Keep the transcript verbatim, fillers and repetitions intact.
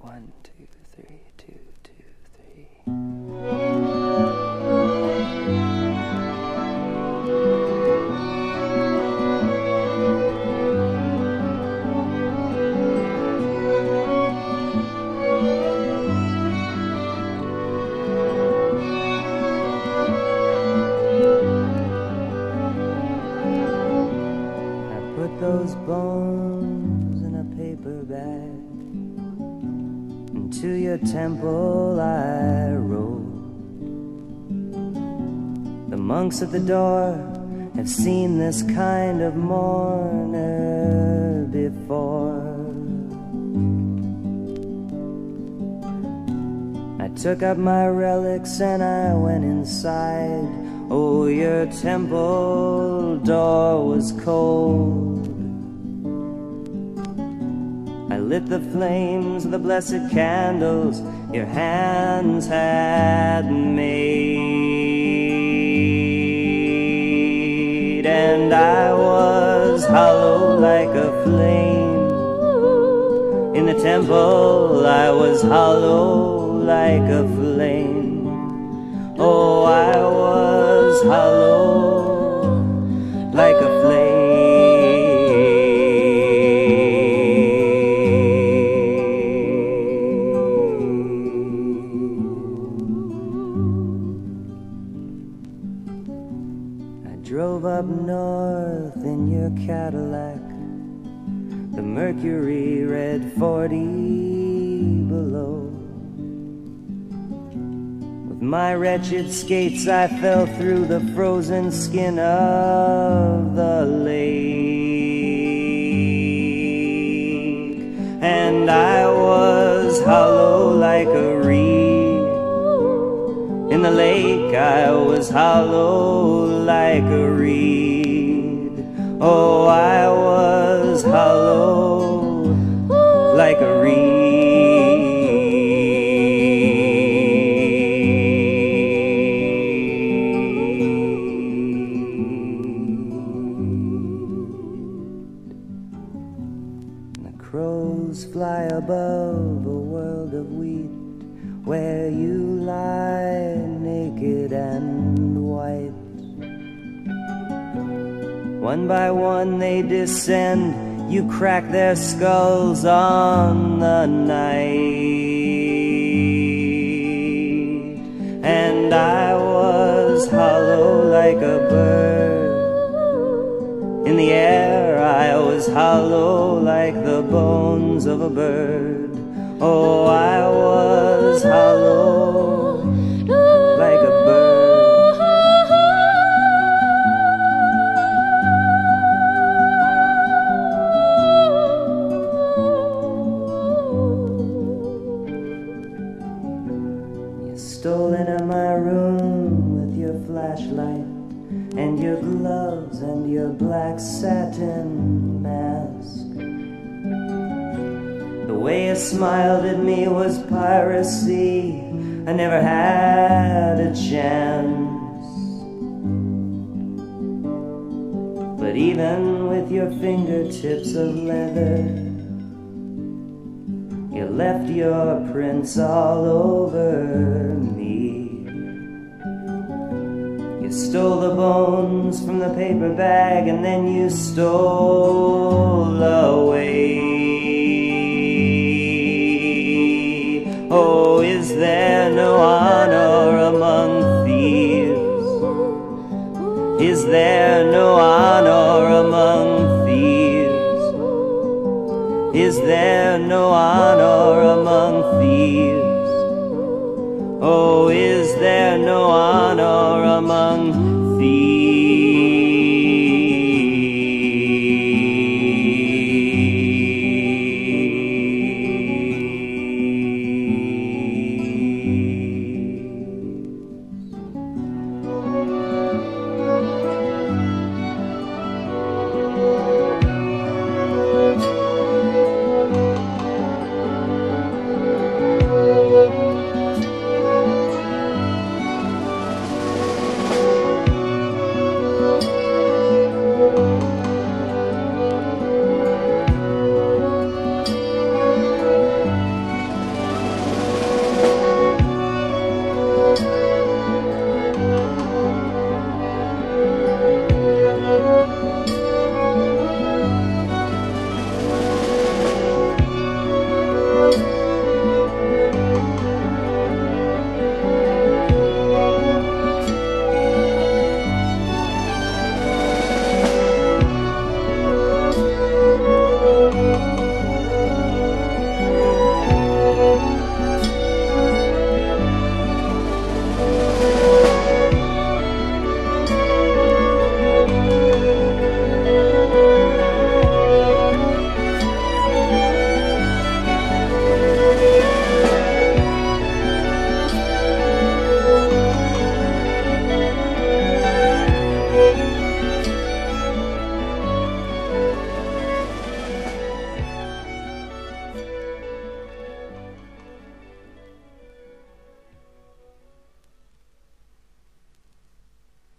One, two, three, two, two, three. Those bones in a paper bag, and to your temple I rode. The monks at the door have seen this kind of mourner before. I took up my relics and I went inside. Oh, your temple door was cold. I lit the flames of the blessed candles your hands had made, and I was hollow like a flame. In the temple I was hollow like a flame. Oh, I was hollow like a flame. Drove up north in your Cadillac. The mercury read forty below. With my wretched skates I fell through the frozen skin of the lake, and I was hollow like a reed. In the lake I was hollow like a reed. Oh, I was hollow like a reed. And the crows fly above a world of wheat, where you lie naked and white. One by one they descend, you crack their skulls on the night, and I was hollow like a bird. In the air I was hollow like the bones of a bird. Oh, I was hollow like a bird. You stole into my room with your flashlight and your gloves and your black satin mask. The way you smiled at me was piracy. I never had a chance. But even with your fingertips of leather, you left your prints all over me. You stole the bones from the paper bag and then you stole away. Oh, is there no honor among thieves? Is there no honor among thieves? Is there no honor